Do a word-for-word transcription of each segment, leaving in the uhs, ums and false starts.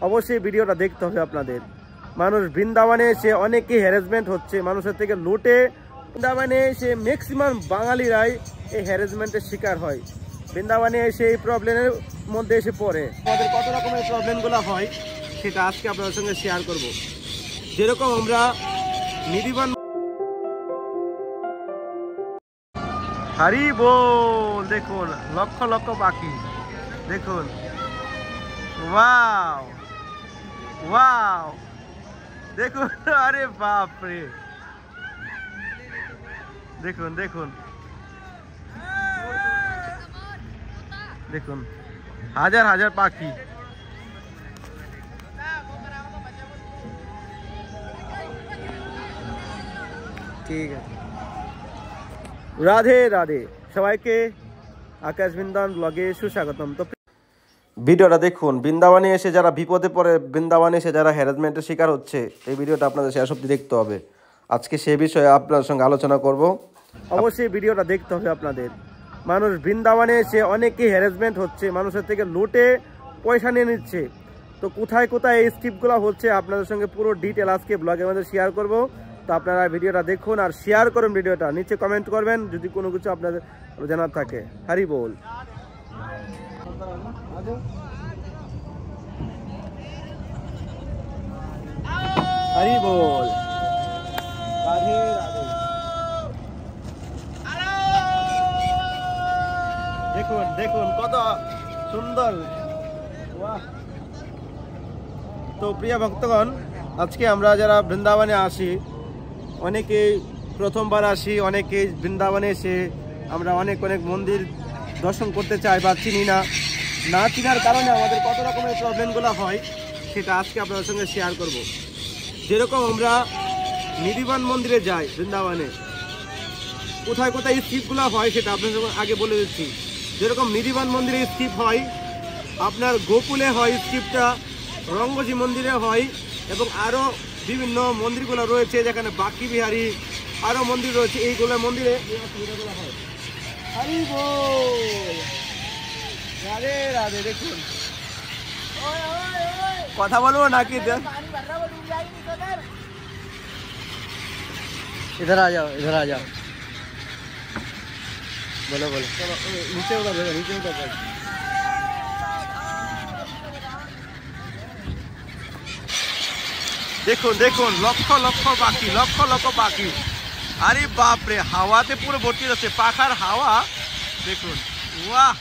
অবশ্যই ভিডিওটা দেখতে হবে আপনাদের। মানুষ বৃন্দাবনে এসে অনেকেই হ্যারাসমেন্ট হচ্ছে, মানুষের থেকে লুটে। বৃন্দাবনে এসে ম্যাক্সিমাম বাঙালিরাই এই হ্যারাসমেন্টের শিকার হয়। বৃন্দাবনে এসে এই প্রবলেমের মধ্যে এসে পড়ে। আমাদের কত রকমের প্রবলেমগুলো হয় সেটা আজকে আপনাদের সঙ্গে শেয়ার করব। যেরকম আমরা নিধিবান হারি বল, দেখুন লক্ষ লক্ষ পাখি, দেখুন ওয়াও ওয়াও, দেখুন আরে বাপ রে, দেখুন দেখুন দেখুন হাজার হাজার পাখি। ঠিক আছে, রাধে রাধে সবাইকে, আকাশ বৃন্দাবন ব্লগে সুস্বাগতম। তো ভিডিওটা দেখুন, বৃন্দাবনে এসে যারা বিপদে পড়ে, বৃন্দাবনে এসে যারা হ্যারাসমেন্টের শিকার হচ্ছে, এই ভিডিওটা আপনাদের শেষ অবধি দেখতে হবে। আজকে সে বিষয়ে আপনার সঙ্গে আলোচনা করব। অবশ্যই ভিডিওটা দেখতে হবে আপনাদের। মানুষ বৃন্দাবনে এসে অনেকেই হ্যারাসমেন্ট হচ্ছে, মানুষের থেকে লুটে পয়সা নিয়ে নিচ্ছে। তো কোথায় কোথায় এই স্কিপগুলো হচ্ছে আপনাদের সঙ্গে পুরো ডিটেল আজকে ব্লগের মধ্যে শেয়ার করব। তো আপনারা ভিডিওটা দেখুন আর শেয়ার করুন ভিডিওটা, নিচে কমেন্ট করবেন যদি কোনো কিছু আপনাদের জানার থাকে। হরি বল, হরি বল, রাধে রাধে। দেখুন দেখুন কত সুন্দর। তো প্রিয় ভক্তগণ, আজকে আমরা যারা বৃন্দাবনে আসি, অনেকেই প্রথমবার আসি, অনেকেই বৃন্দাবনে এসে আমরা অনেক অনেক মন্দির দর্শন করতে চাই বা চিনি না। না চিনার কারণে আমাদের কত রকমের প্রবলেমগুলো হয় সেটা আজকে আপনাদের সঙ্গে শেয়ার করব। যেরকম আমরা নিধিবান মন্দিরে যাই বৃন্দাবনে, কোথায় কোথায় স্কিপগুলো হয় সেটা আপনাদের আগে বলে দিচ্ছি। যেরকম নিধিবান মন্দিরে স্কিপ হয়, আপনার গোকুলে হয় স্কিপটা, রঙ্গজি মন্দিরে হয়, এবং আরও বিভিন্ন মন্দিরগুলো রয়েছে যেখানে বাকি বিহারী আরও মন্দির রয়েছে, এইগুলো মন্দিরে এই অসুবিধাগুলো হয়। হরি বল, রাধে রাধে। দেখুন কথা বলবো নাকি? इधर आ जाओ, इधर आ जाओ, बोलो बोलो। नीचे उतर जाओ, नीचे उतर जाओ। দেখুন দেখুন লক্ষ লক্ষ পাখি, লক্ষ লক্ষ পাখি। আরে বাপরে, হাওয়াতে পুরো ভর্তি যাচ্ছে, পাখার হাওয়া দেখুন। ওয়াহ,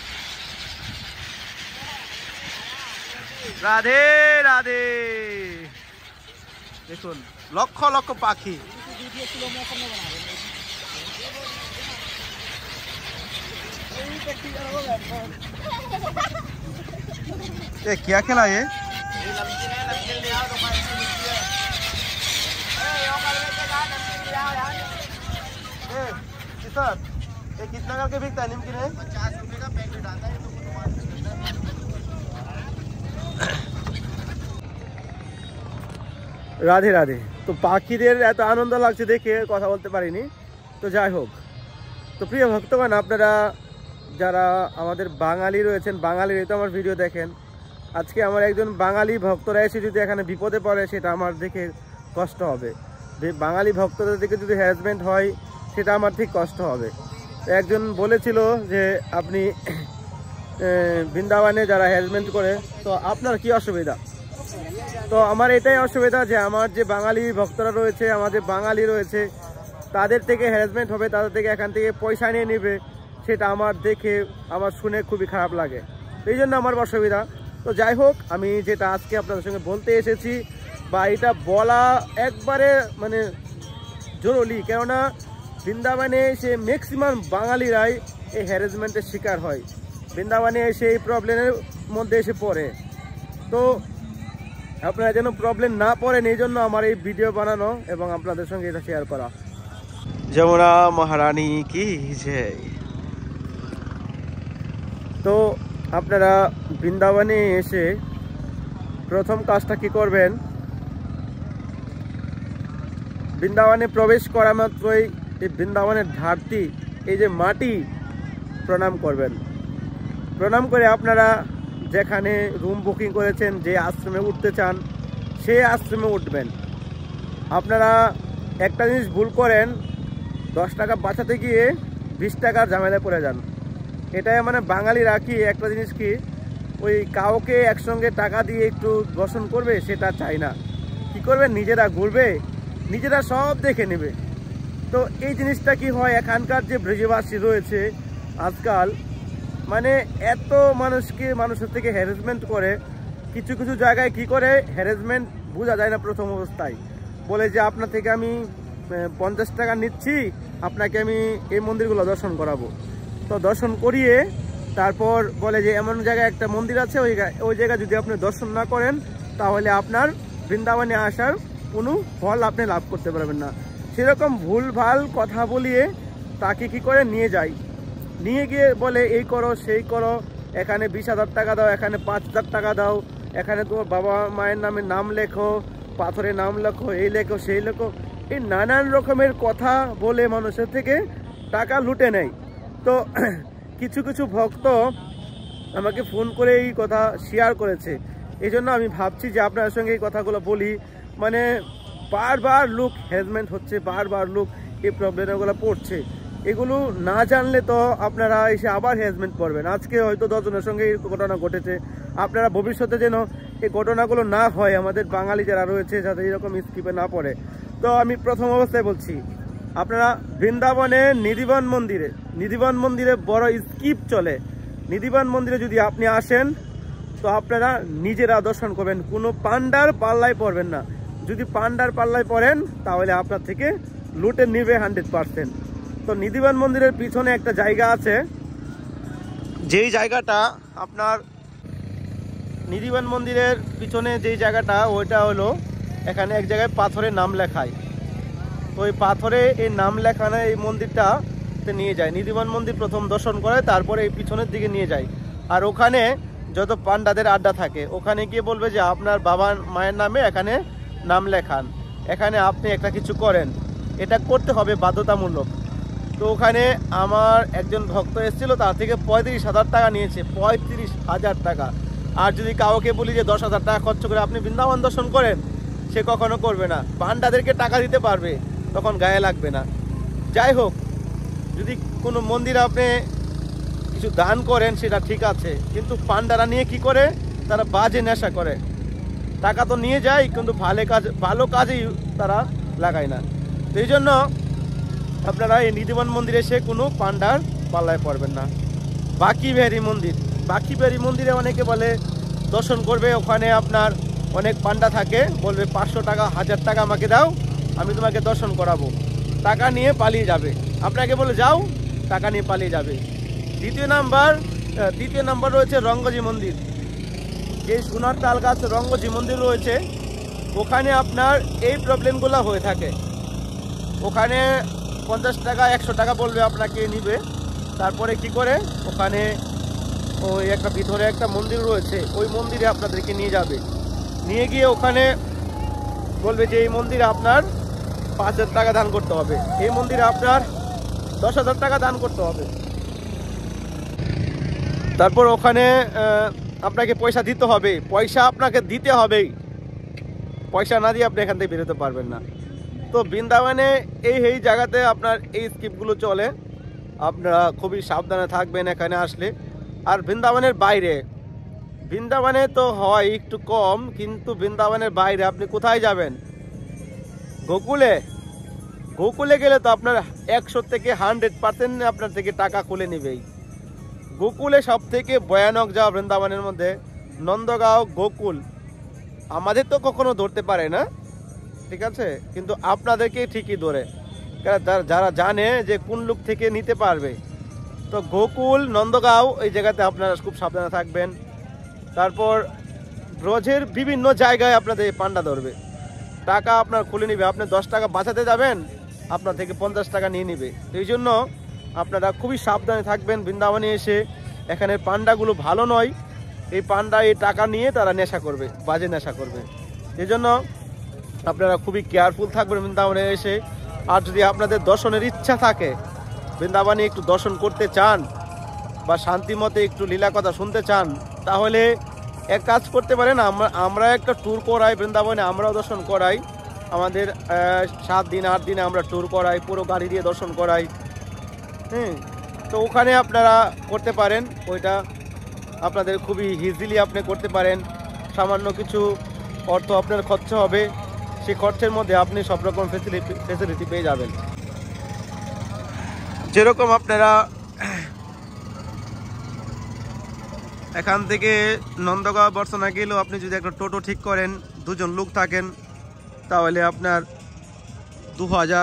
রাধে রাধে। দেখুন লক্ষ লক্ষ পাখি। ये क्या खेला है? सर ये कितना करके बिकता है निमकिन है? पचास रुपए का पैकेट आता है। রাধে রাধে। তো পাখিদের এত আনন্দ লাগছে দেখে কথা বলতে পারিনি। তো যাই হোক, তো প্রিয় ভক্তগণ, আপনারা যারা আমাদের বাঙালি রয়েছেন, বাঙালির তো আমার ভিডিও দেখেন, আজকে আমার একজন বাঙালি ভক্তরা এসে যদি এখানে বিপদে পড়ে সেটা আমার দেখে কষ্ট হবে। বাঙালি ভক্তদের দিকে যদি হ্যারাসমেন্ট হয় সেটা আমার ঠিক কষ্ট হবে। একজন বলেছিল যে আপনি বৃন্দাবনে যারা হ্যারাসমেন্ট করে, তো আপনার কি অসুবিধা? তো আমার এটাই অসুবিধা যে আমার যে বাঙালি ভক্তরা রয়েছে, আমাদের বাঙালি রয়েছে, তাদের থেকে হ্যারাসমেন্ট হবে, তাদের থেকে এখান থেকে পয়সা নিয়ে নেবে, সেটা আমার দেখে আমার শুনে খুবই খারাপ লাগে। এই জন্য আমার অসুবিধা। তো যাই হোক, আমি যেটা আজকে আপনাদের সঙ্গে বলতে এসেছি বা এটা বলা একবারে মানে জরুরি, কেননা বৃন্দাবনে এসে ম্যাক্সিমাম বাঙালিরাই এই হ্যারাসমেন্টের শিকার হয়। বৃন্দাবনে এসে এই প্রবলেমের মধ্যে এসে পড়ে। তো আপনারা যেন প্রবলেম না পড়েন, এই জন্য আমার এই ভিডিও বানানো এবং আপনাদের সঙ্গে এটা শেয়ার করা। যমুনা মহারানী কি জয়। তো আপনারা বৃন্দাবনে এসে প্রথম কাজটা কি করবেন, বৃন্দাবনে প্রবেশ করা মাত্রই এই বৃন্দাবনের ধরতি, এই যে মাটি, প্রণাম করবেন। প্রণাম করে আপনারা যেখানে রুম বুকিং করেছেন, যে আশ্রমে উঠতে চান সেই আশ্রমে উঠবেন। আপনারা একটা জিনিস ভুল করেন, দশ টাকা বাঁচাতে গিয়ে বিশ টাকার ঝামেলায় পড়ে যান। এটাই মানে বাঙালিরা কি একটা জিনিস কি ওই কাউকে একসঙ্গে টাকা দিয়ে একটু দর্শন করবে সেটা চাই না, কি করবে নিজেরা ঘুরবে, নিজেরা সব দেখে নেবে। তো এই জিনিসটা কি হয়, এখানকার যে ব্রিজবাসী রয়েছে আজকাল মানে এত মানুষকে মানুষের থেকে হ্যারাসমেন্ট করে, কিছু কিছু জায়গায় কি করে হ্যারাসমেন্ট বোঝা যায় না প্রথম অবস্থায়, বলে যে আপনার থেকে আমি পঞ্চাশ টাকা নিচ্ছি, আপনাকে আমি এই মন্দিরগুলো দর্শন করাবো। তো দর্শন করিয়ে তারপর বলে যে এমন জায়গায় একটা মন্দির আছে, ওই ওই জায়গায় যদি আপনি দর্শন না করেন তাহলে আপনার বৃন্দাবনে আসার কোনো ফল আপনি লাভ করতে পারবেন না। সেরকম ভুল ভাল কথা বলিয়ে তাকে কি করে নিয়ে যায়, নিয়ে গিয়ে বলে এই করো সেই করো, এখানে বিশ হাজার টাকা দাও, এখানে পাঁচ হাজার টাকা দাও, এখানে তোমার বাবা মায়ের নামে নাম লেখো, পাথরে নাম লেখো, এই লেখো সেই লেখো, এই নানান রকমের কথা বলে মানুষের থেকে টাকা লুটে নেয়। তো কিছু কিছু ভক্ত আমাকে ফোন করে এই কথা শেয়ার করেছে, এই জন্য আমি ভাবছি যে আপনার সঙ্গে এই কথাগুলো বলি। মানে বারবার লোক হ্যারাসমেন্ট হচ্ছে, বারবার লোক এই প্রবলেমগুলো পড়ছে, এগুলো না জানলে তো আপনারা এসে আবার হ্যারাসমেন্ট করবেন। আজকে হয়তো দশজনের সঙ্গে এই ঘটনা ঘটেছে, আপনারা ভবিষ্যতে যেন এই ঘটনাগুলো না হয়, আমাদের বাঙালি যারা রয়েছে যাতে এরকম স্কিপে না পড়ে। তো আমি প্রথম অবস্থায় বলছি, আপনারা বৃন্দাবনে নিধিবন মন্দিরে নিধিবন মন্দিরে বড় স্কিপ চলে। নিধিবন মন্দিরে যদি আপনি আসেন তো আপনারা নিজেরা দর্শন করবেন, কোনো পান্ডার পাল্লায় পড়বেন না। যদি পান্ডার পাল্লায় পড়েন তাহলে আপনার থেকে লুটে নিবে হান্ড্রেড পার্সেন্ট। তো নিধিবন মন্দিরের পিছনে একটা জায়গা আছে, যেই জায়গাটা আপনার নিধিবন মন্দিরের পিছনে যেই জায়গাটা ওইটা হলো এখানে এক জায়গায় পাথরে নাম লেখায়। তো ওই পাথরে এই নাম লেখানো এই মন্দিরটাতে নিয়ে যায়, নিধিবন মন্দির প্রথম দর্শন করে, তারপরে এই পিছনের দিকে নিয়ে যায়। আর ওখানে যত পান্ডাদের আড্ডা থাকে, ওখানে গিয়ে বলবে যে আপনার বাবা মায়ের নামে এখানে নাম লেখান, এখানে আপনি একটা কিছু করেন, এটা করতে হবে বাধ্যতামূলক। তো ওখানে আমার একজন ভক্ত এসেছিল, তার থেকে পঁয়ত্রিশ হাজার টাকা নিয়েছে, পঁয়ত্রিশ হাজার টাকা। আর যদি কাউকে বলি যে দশ হাজার টাকা খরচ করে আপনি বৃন্দাবন দর্শন করেন, সে কখনো করবে না। পান্ডাদেরকে টাকা দিতে পারবে, তখন গায়ে লাগবে না। যাই হোক, যদি কোনো মন্দিরে আপনি কিছু দান করেন সেটা ঠিক আছে, কিন্তু পান্ডারা নিয়ে কি করে, তারা বাজে নেশা করে, টাকা তো নিয়ে যায় কিন্তু ভালো কাজ ভালো কাজেই তারা লাগায় না। তো এই জন্য আপনারা এই নিধিবন মন্দিরে এসে কোনো পান্ডার পাল্লায় পড়বেন না। বাকি বিহারী মন্দির বাকি বিহারী মন্দিরে অনেকে বলে দর্শন করবে, ওখানে আপনার অনেক পান্ডা থাকে, বলবে পাঁচশো টাকা হাজার টাকা আমাকে দাও, আমি তোমাকে দর্শন করাবো, টাকা নিয়ে পালিয়ে যাবে। আপনাকে বলে যাও, টাকা নিয়ে পালিয়ে যাবে। দ্বিতীয় নাম্বার তৃতীয় নাম্বার রয়েছে রঙ্গজি মন্দির। যে সোনার তাল গাছ রঙ্গজি মন্দির রয়েছে, ওখানে আপনার এই প্রবলেমগুলো হয়ে থাকে। ওখানে পঞ্চাশ টাকা একশো টাকা বলবে আপনাকে নিবে, তারপরে কি করে ওখানে ওই একটা ভিতরে একটা মন্দির রয়েছে, ওই মন্দিরে আপনাদেরকে নিয়ে যাবে, নিয়ে গিয়ে ওখানে বলবে যে এই মন্দিরে আপনার পাঁচ হাজার টাকা দান করতে হবে, এই মন্দিরে আপনার দশ হাজার টাকা দান করতে হবে। তারপর ওখানে আপনাকে পয়সা দিতে হবে, পয়সা আপনাকে দিতে হবেই, পয়সা না দিয়ে আপনি এখান থেকে বেরোতে পারবেন না। তো বৃন্দাবনে এই এই জায়গাতে আপনার এই স্কিপগুলো চলে, আপনারা খুবই সাবধানে থাকবেন এখানে আসলে। আর বৃন্দাবনের বাইরে, বৃন্দাবনে তো হয় একটু কম, কিন্তু বৃন্দাবনের বাইরে আপনি কোথায় যাবেন? গোকুলে গোকুলে গেলে তো আপনার একশো থেকে হান্ড্রেড পার্সেন্ট আপনার থেকে টাকা খুলে নেবেই। গোকুলে সব থেকে ভয়ানক যাওয়া বৃন্দাবনের মধ্যে নন্দগাঁও গোকুল। আমাদের তো কখনো ধরতে পারে না, ঠিক আছে, কিন্তু আপনাদেরকে ঠিকই ধরে, যারা জানে যে কোন লোক থেকে নিতে পারবে। তো গোকুল নন্দগাঁও এই জায়গাতে আপনারা খুব সাবধানে থাকবেন। তারপর ব্রজের বিভিন্ন জায়গায় আপনাদের পান্ডা ধরবে, টাকা আপনার খুলে নিবে। আপনি দশ টাকা বাঁচাতে যাবেন, আপনার থেকে পঞ্চাশ টাকা নিয়ে নিবে। এই জন্য আপনারা খুবই সাবধানে থাকবেন বৃন্দাবনে এসে। এখানের পান্ডাগুলো ভালো নয়, এই পান্ডা এই টাকা নিয়ে তারা নেশা করবে, বাজে নেশা করবে। এই জন্য আপনারা খুবই কেয়ারফুল থাকবেন বৃন্দাবনে এসে। আর যদি আপনাদের দর্শনের ইচ্ছা থাকে, বৃন্দাবনে একটু দর্শন করতে চান বা শান্তি মতে একটু লীলা কথা শুনতে চান, তাহলে এক কাজ করতে পারেন, আমরা আমরা একটা ট্যুর করাই বৃন্দাবনে, আমরাও দর্শন করাই। আমাদের সাত দিন আট দিনে আমরা ট্যুর করাই, পুরো গাড়ি দিয়ে দর্শন করাই। হুম, তো ওখানে আপনারা করতে পারেন, ওইটা আপনাদের খুবই ইজিলি আপনি করতে পারেন। সামান্য কিছু অর্থ আপনার খরচ হবে, সেই খরচের মধ্যে আপনি সব রকম ফেসিলিটি ফেসিলিটি পেয়ে যাবেন। যেরকম আপনারা এখান থেকে নন্দগাঁও বর্ষনা গেলেও আপনি যদি একটা টোটো ঠিক করেন, দুজন লোক থাকেন, তাহলে আপনার দু হাজার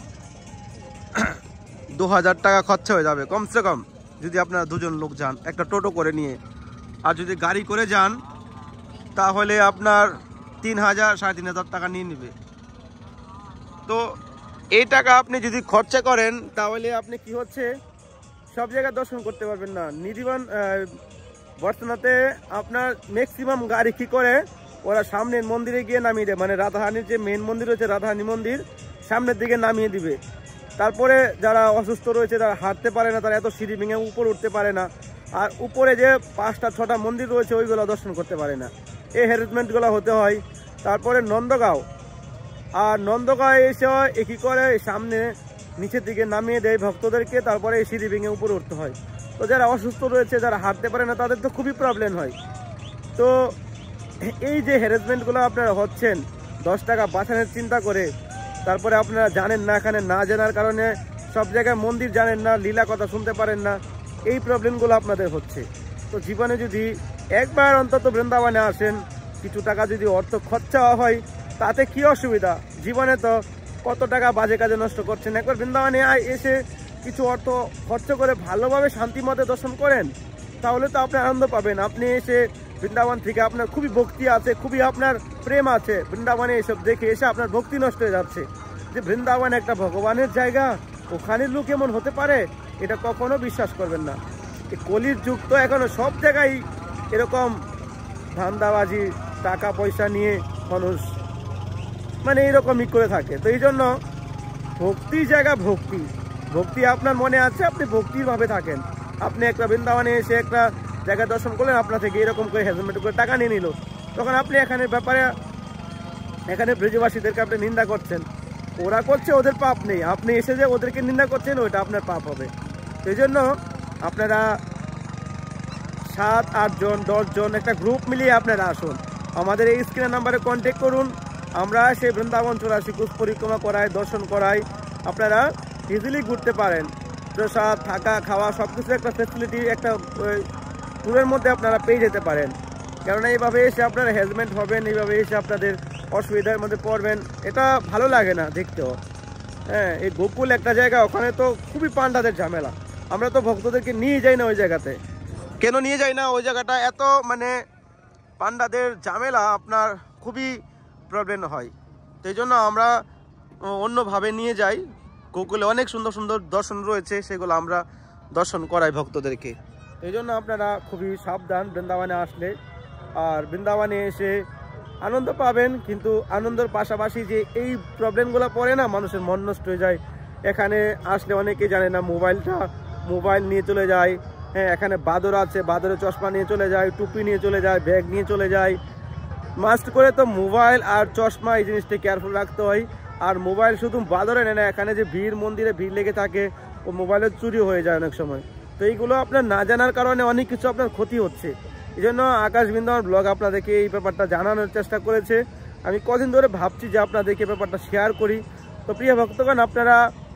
দু হাজার টাকা খরচা হয়ে যাবে কমসে কম, যদি আপনারা দুজন লোক যান একটা টোটো করে নিয়ে। আর যদি গাড়ি করে যান তাহলে আপনার তিন হাজার সাড়ে তিন হাজার টাকা নিয়ে নেবে। তো এই টাকা আপনি যদি খরচা করেন তাহলে আপনি কি হচ্ছে, সব জায়গায় দর্শন করতে পারবেন না। নিধিবান বর্তমানে আপনার ম্যাক্সিমাম গাড়ি কি করে, ওরা সামনের মন্দিরে গিয়ে নামিয়ে দেয়, মানে রাধারানীর যে মেন মন্দির রয়েছে রাধারানী মন্দির সামনের দিকে নামিয়ে দিবে। তারপরে যারা অসুস্থ রয়েছে, যারা হাঁটতে পারে না, তারা এত সিঁড়ি ভেঙে উপরে উঠতে পারে না, আর উপরে যে পাঁচটা ছটা মন্দির রয়েছে ওইগুলো দর্শন করতে পারে না। এই হ্যারাসমেন্টগুলো হতে হয়। তারপরে নন্দগাঁও, আর নন্দগাঁও এসে একই করে সামনে নিচের দিকে নামিয়ে দেয় ভক্তদেরকে, তারপরে এই সিঁড়ি ভেঙে উপরে উঠতে হয়। তো যারা অসুস্থ রয়েছে, যারা হাঁটতে পারে না, তাদের তো খুবই প্রবলেম হয়। তো এই যে হ্যারাসমেন্টগুলো আপনারা হচ্ছেন দশ টাকা বাঁচানোর চিন্তা করে, তারপরে আপনারা জানেন না, এখানে না জানার কারণে সব জায়গায় মন্দির জানেন না, লীলা কথা শুনতে পারেন না, এই প্রবলেমগুলো আপনাদের হচ্ছে। তো জীবনে যদি একবার অন্তত বৃন্দাবনে আসেন, কিছু টাকা যদি অর্থ খরচা হয় তাতে কি অসুবিধা? জীবনে তো কত টাকা বাজে কাজে নষ্ট করছেন, একবার বৃন্দাবনে এসে কিছু অর্থ খরচ করে ভালোভাবে শান্তি মতে দর্শন করেন, তাহলে তো আপনি আনন্দ পাবেন। আপনি এসে বৃন্দাবন থেকে আপনার খুবই ভক্তি আছে, খুবই আপনার প্রেম আছে, বৃন্দাবনে এসব দেখে এসে আপনার ভক্তি নষ্ট হয়ে যাচ্ছে, যে বৃন্দাবন একটা ভগবানের জায়গা, ওখানের লোক এমন হতে পারে, এটা কখনো বিশ্বাস করবেন না। এই কলির যুগ তো এখনো সব জায়গায় এরকম ধান্দাবাজি, টাকা পয়সা নিয়ে মানুষ মানে এইরকমই করে থাকে। তো এই জন্য ভক্তির জায়গা ভক্তি, ভক্তি আপনার মনে আছে, আপনি ভক্তির ভাবে থাকেন। আপনি একটা বৃন্দাবনে এসে একটা জায়গা দর্শন করলেন, আপনার থেকে এরকম করে হ্যারাসমেন্ট করে টাকা নিয়ে নিল, তখন আপনি এখানে ব্যাপারে এখানে ব্রজবাসীদেরকে আপনি নিন্দা করছেন। ওরা করছে, ওদের পাপ নেই, আপনি এসে যে ওদেরকে নিন্দা করছেন ওইটা আপনার পাপ হবে। সেই জন্য আপনারা সাত আট জন দশ জন একটা গ্রুপ মিলিয়ে আপনারা আসুন, আমাদের এই স্ক্রিনের নাম্বারে কন্ট্যাক্ট করুন। আমরা সেই বৃন্দাবন চৌরাশি কোষ পরিক্রমা করাই, দর্শন করাই, আপনারা ইজিলি ঘুরতে পারেন। প্রসাদ, থাকা, খাওয়া সব কিছু একটা ফ্যাসিলিটি একটা ট্যুরের মধ্যে আপনারা পেয়ে যেতে পারেন। কেননা এইভাবে এসে আপনারা হ্যারাসমেন্ট হবেন, এইভাবে এসে আপনাদের অসুবিধার মধ্যে পড়বেন, এটা ভালো লাগে না দেখতেও। হ্যাঁ, এই গোকুল একটা জায়গা, ওখানে তো খুবই পান্ডাদের ঝামেলা, আমরা তো ভক্তদেরকে নিয়ে যাই না ওই জায়গাতে। কেন নিয়ে যাই না ওই জায়গাটা? এত মানে পান্ডাদের ঝামেলা, আপনার খুবই প্রবলেম হয়। সেই জন্য আমরা অন্যভাবে নিয়ে যাই। গোকুলে অনেক সুন্দর সুন্দর দর্শন রয়েছে, সেগুলো আমরা দর্শন করাই ভক্তদেরকে। এই জন্য আপনারা খুবই সাবধান বৃন্দাবনে আসলে। আর বৃন্দাবনে এসে আনন্দ পাবেন, কিন্তু আনন্দের পাশাপাশি যে এই প্রবলেমগুলো পড়ে না, মানুষের মন নষ্ট হয়ে যায়। এখানে আসলে অনেকে জানে না, মোবাইলটা মোবাইল নিয়ে চলে যায়। হ্যাঁ, এখানে বাদর আছে, বাদরের চশমা নিয়ে চলে যায়, টুপি নিয়ে চলে যায়, ব্যাগ নিয়ে চলে যায়। মাস্ট করে তো মোবাইল আর চশমা এই জিনিসটা কেয়ারফুল রাখতে হয়। আর মোবাইল শুধু বাদরে নেয় না, এখানে যে ভিড়, মন্দিরে ভিড় লেগে থাকে, ও মোবাইলের চুরি হয়ে যায় অনেক সময়। তো এইগুলো আপনার না জানার কারণে অনেক কিছু আপনার ক্ষতি হচ্ছে। এই জন্য আকাশ বৃন্দাবন ব্লগ আপনাদেরকে এই ব্যাপারটা জানানোর চেষ্টা করেছে। আমি কদিন ধরে ভাবছি যে আপনাদেরকে ব্যাপারটা শেয়ার করি। তো প্রিয় ভক্তগণ, আপনারা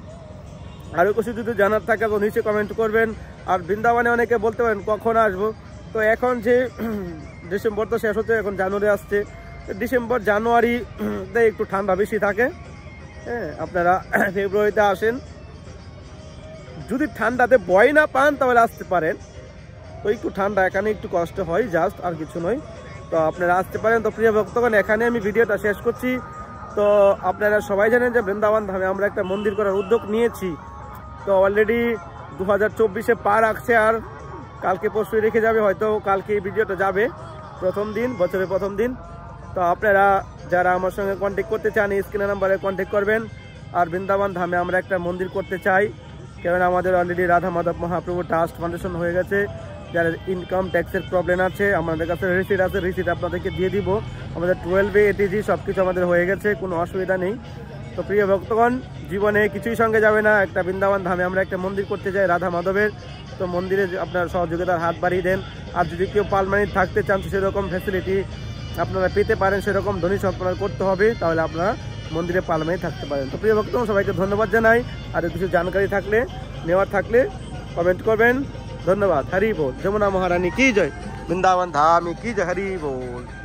আরও কিছু যদি জানার থাকে তো নিচে কমেন্ট করবেন। আর বৃন্দাবনে অনেকে বলতে পারেন কখন আসবো। তো এখন যে ডিসেম্বর তো শেষ হচ্ছে, এখন জানুয়ারি আসছে, ডিসেম্বর জানুয়ারিতে একটু ঠান্ডা বেশি থাকে। হ্যাঁ, আপনারা ফেব্রুয়ারিতে আসেন, যদি ঠান্ডাতে ভয় না পান তাহলে আসতে পারেন। তো একটু ঠান্ডা এখানে একটু কষ্ট হয়, জাস্ট, আর কিছু নয়। তো আপনারা আসতে পারেন। তো প্রিয় ভক্তগণ, এখানে আমি ভিডিওটা শেষ করছি। তো আপনারা সবাই জানেন যে বৃন্দাবন ধামে আমরা একটা মন্দির করার উদ্যোগ নিয়েছি। তো অলরেডি দু হাজার চব্বিশে পা রাখছে, আর কালকে পরশু রেখে যাবে, হয়তো কালকে এই ভিডিওটা যাবে, প্রথম দিন, বছরের প্রথম দিন। তো আপনারা যারা আমার সঙ্গে কন্ট্যাক্ট করতে চান, স্ক্রিনের নাম্বারে কন্ট্যাক্ট করবেন। আর বৃন্দাবন ধামে আমরা একটা মন্দির করতে চাই, কারণ আমাদের already Radha Madhav Mahaprabhu trust foundation হয়ে গেছে। যারা ইনকাম ট্যাক্সের প্রবলেম আছে আমাদের কাছে রিসিট আছে, রিসিট আপনাদেরকে দিয়ে দিব। আমাদের টুয়েলভ এ এটিজি সব কিছু আমাদের হয়ে গেছে, কোনো অসুবিধা নেই। তো প্রিয় ভক্তগণ, জীবনে কিছুই সঙ্গে যাবে না। একটা বৃন্দাবন ধামে আমরা একটা মন্দির করতে যাই রাধা মাধবের, তো মন্দিরে আপনার সহযোগিতার হাত বাড়িয়ে দেন। আর যদি কেউ পার্মানেন্ট থাকতে চান সেরকম ফ্যাসিলিটি আপনারা পেতে পারেন, সেরকম ধনী সম্পন্ন করতে হবে, তাহলে আপনারা মন্দিরে পার্মানেন্ট থাকতে পারেন। তো প্রিয় ভক্তগণ, সবাইকে ধন্যবাদ জানাই। আর কিছু জানকারি থাকলে নেওয়ার থাকলে কমেন্ট করবেন। ধন্যবাদ। হরি बोल। যমুনা মহারানী কি জয়, বৃন্দাবন ধামে কি জয়। হরি बोल।